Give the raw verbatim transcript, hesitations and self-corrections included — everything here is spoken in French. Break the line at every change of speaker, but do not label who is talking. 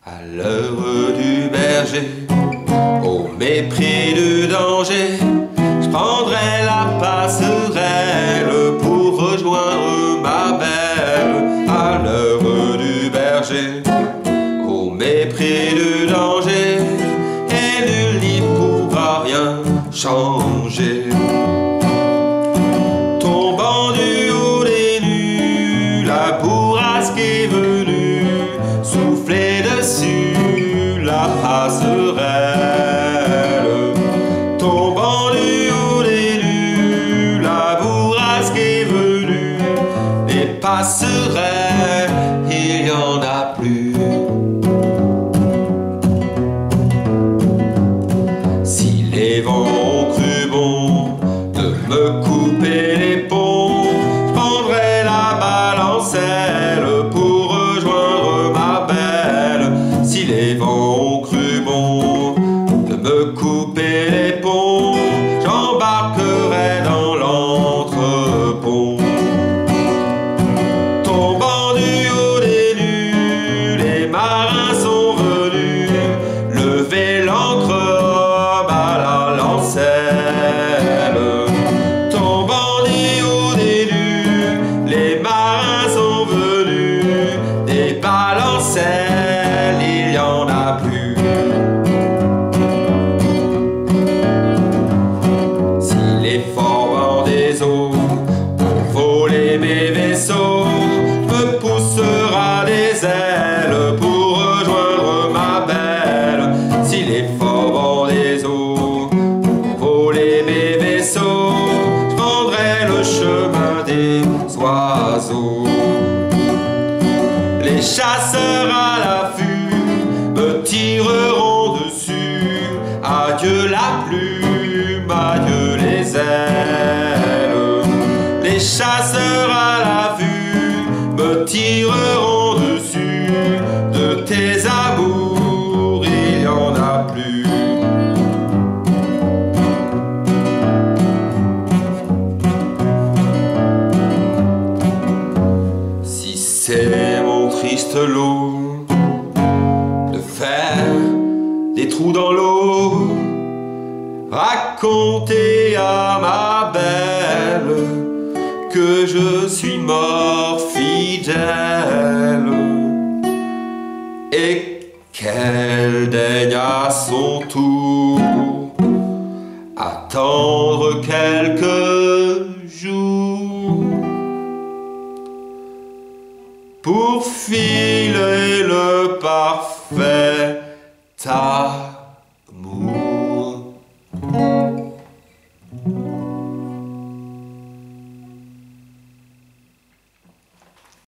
À l'heure du berger, au mépris du danger, je prendrai la passerelle pour rejoindre ma belle. À l'heure du berger, au mépris du danger, et nul n'y pourra rien changer. Tombant du haut des nues, la bourrasque est venue souffler dessus la passerelle. Tombant du haut des nues, la bourrasque est venue. Des passerelles, il n'y en a plus. Si les vents ont cru bon de me couper les ponts, je prendrai la balancelle pour rejoindre ma belle. Si les vents ont cru bon de me couper les ponts, j'embarquerai dans l'entrepont. Tombant du haut des nues, les marins sont venus lever l'ancre à la lancelle. Tombant du haut des nues, les marins sont venus, des balancelles, il n'y en a plus. Si les forts vents des eaux ont volé mes vaisseaux, je me poussera des ailes pour rejoindre ma belle. Si les forts vents des eaux ont volé mes vaisseaux, je prendrai le chemin des oiseaux. Les chasseurs à l'affût me tireront dessus. Adieu la plume, adieu les ailes. Les chasseurs à l'affût me tireront dessus. De tes amours, il n'y en a plus. Si c'est mon triste lot de faire des trous dans l'eau, raconter à ma belle que je suis mort fidèle et qu'elle daigne à son tour attendre quelques jours pour filer le parfait